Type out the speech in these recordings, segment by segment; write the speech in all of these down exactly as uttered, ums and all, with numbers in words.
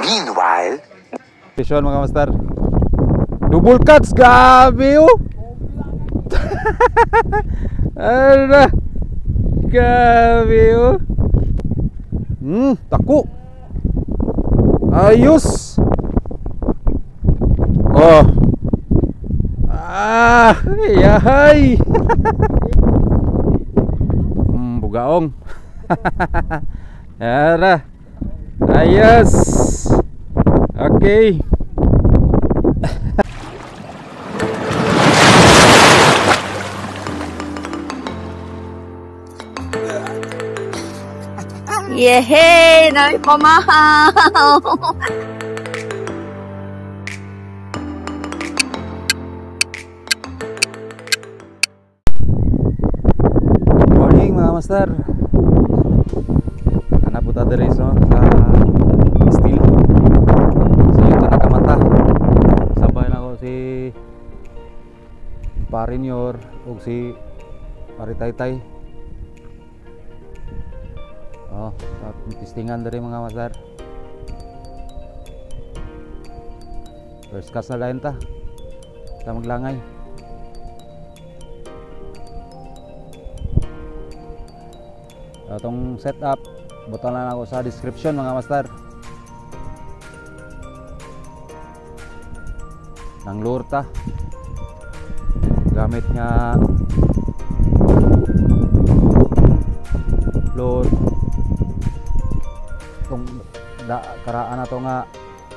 Meanwhile, Vision mga master. Double cuts, gabi oh. Ara. Gabi oh. Hmm, taku. Ayos. Oh. Ah, yahay. Hmm, bugaong. Ara. Ayos. Okay. Yeay, namin pamahal. Morning mga master. Anak puta dari so sa steel. So ito nakamata. Sabay na ko si Parinyor ug si Paritaytay. Oh, testingan dari mga master. First cast na lain ta. Kita maglangay. Itong setup, butan lang ako sa description mga master. Nang lure ta. Gamit nga lure. Itong da, karaan na to nga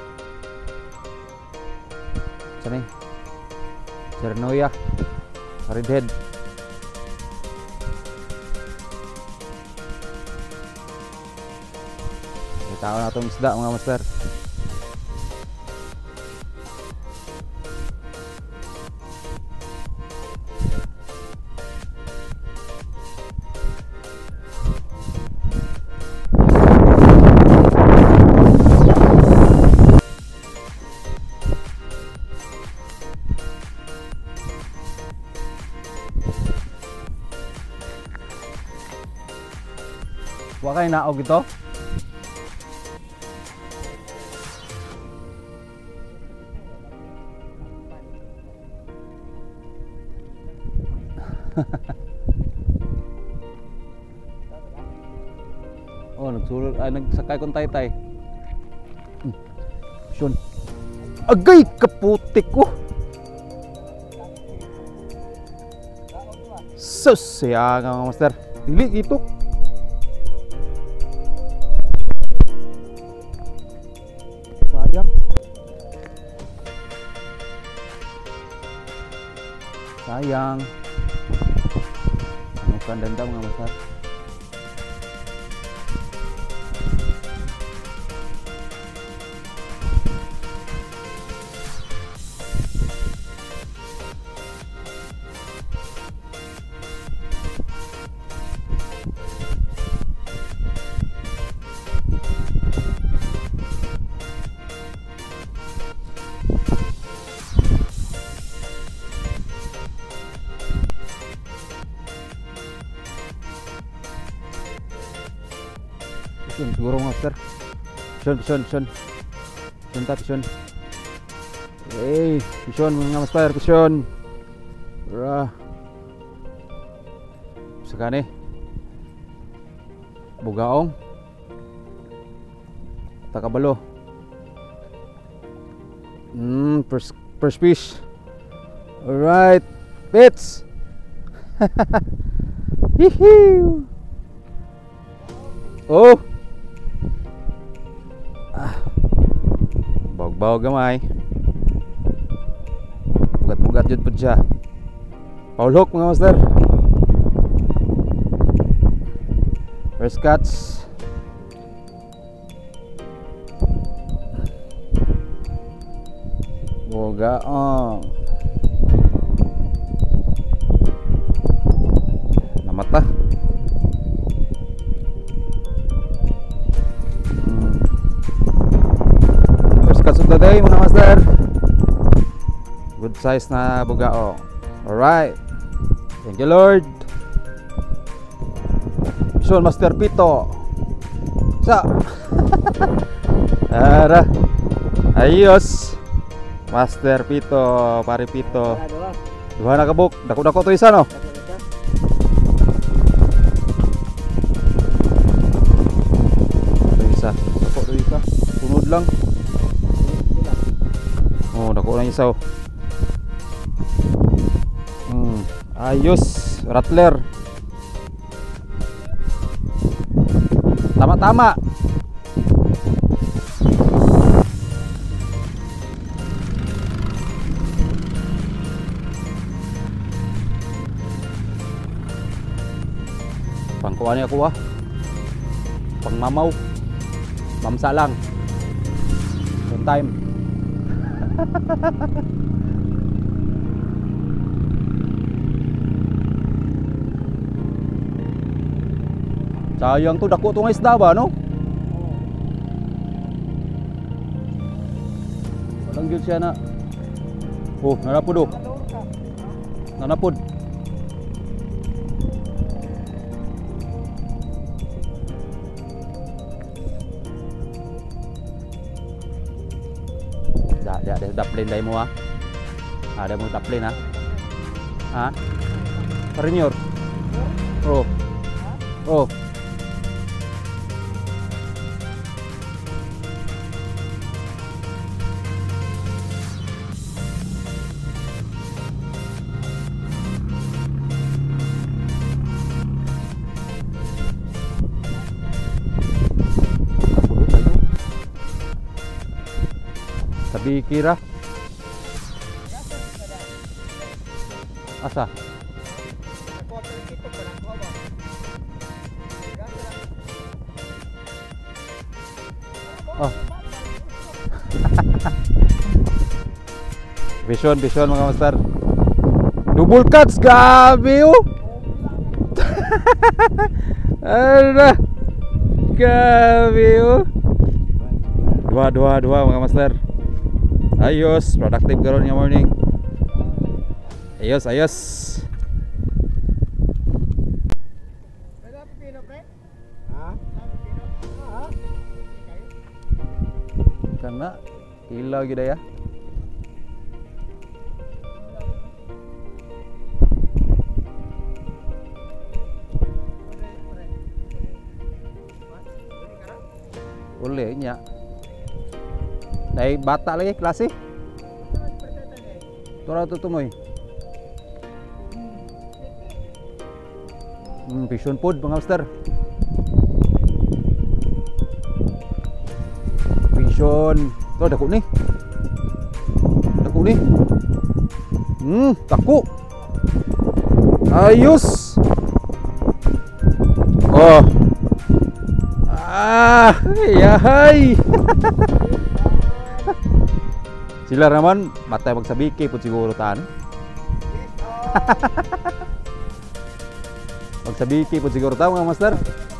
saan eh? Cernoia Redhead. Tao na itong isda mga master. Huwag kayo naog ito. Oh, nagsulod, ay nagsakay kong taytay. Hmm. Shun. Agay kaputik ko. Sus, siya nga mga master. Dili ito. Sayang. Sayang. Ano kan denda mga master. Pisun, siguro master. Pisun, pisun, pisun. Pisun ta, pisun. Eh, pisun mga master, pisun. Rah. Sekane. Bugaong. Takabalo. Hmm, first, first fish. Alright, pits. Hihiu. Oh. Bawag gamay. Bugat-bugat jud pud siya. Foul hook mga master. First catch. Boga oh. Namata. Today mga master, good size na bugao. Alright, thank you Lord. Mission Master Pito sa Arah. Ayos. Master Pito, Pari Pito. Dua na kabuk, dako-dako to isa no. To isa, dako to isa. Sunod lang. Oh, dako lang isa. Hmm, ayos, rattler. Tama-tama. Pangkuhan niya ako ah. Pangmamaw. Mamsa lang. One time. Sayang to, dako to nga isda ba no? Walang yun siya na. Oh, nanapod oh. Nanapod. Da, da, da, daplin dahil mo ha. Ada mo daplin ha. Ha? Parinyor. Oh. Oh. Sabi kira asa oh. Vision, vision mga master. Double cuts, gabi oh. Ada gabi oh. Dua, dua, dua mga master. Ayos, produktif karon nga morning. Ayos, ayos. Karena ilaw gid ya. Boleh nya. Dai bata lagi kelas sih. Tora tu tumoy. Hmm, vision pod mga master. Vision. Tuh dako ni. Dako ni. Hmm, dako. Ayos. Oh. Ah, ya hai. Sila naman matay magsabiki pud siguro tan. Magsabiki pud siguro ta mga master.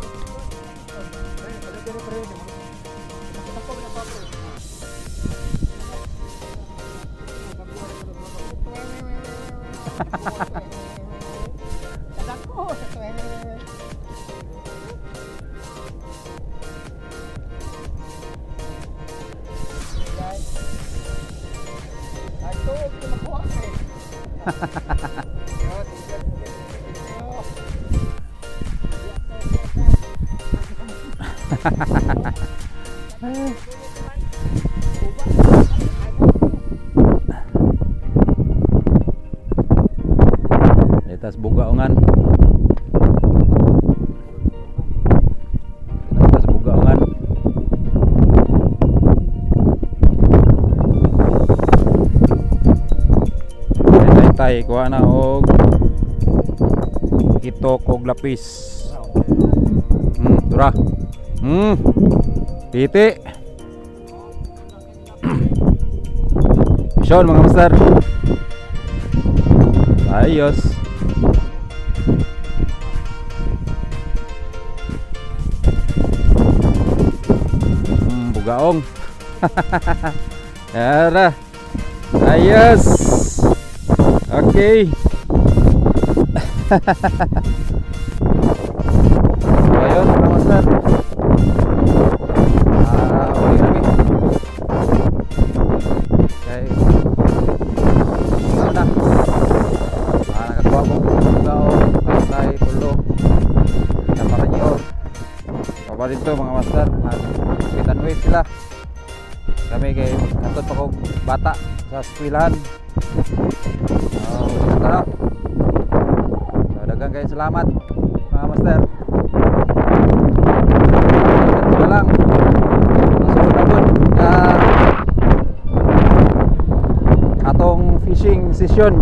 Letas bugaongan. Letas bugaongan. Tay kuha na og kitok og lapis. Hmm, tura. Hmm. Titi. Vision mga master. Ayos. Hmm, bugaong. Yara. Ayos. Oke. Ayos mga master. Ah, oke oke. Aba dito mga master, nag-fit and wait sila. Kami kay katod pa kong bata sa eskwelahan. Oh, ito na. So, daghang kayo salamat mga master. Ito na lang. Masunod na po ka atong fishing session.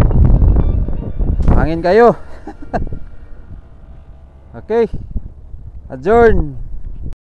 Hangin kayo. Okay. Adjourn.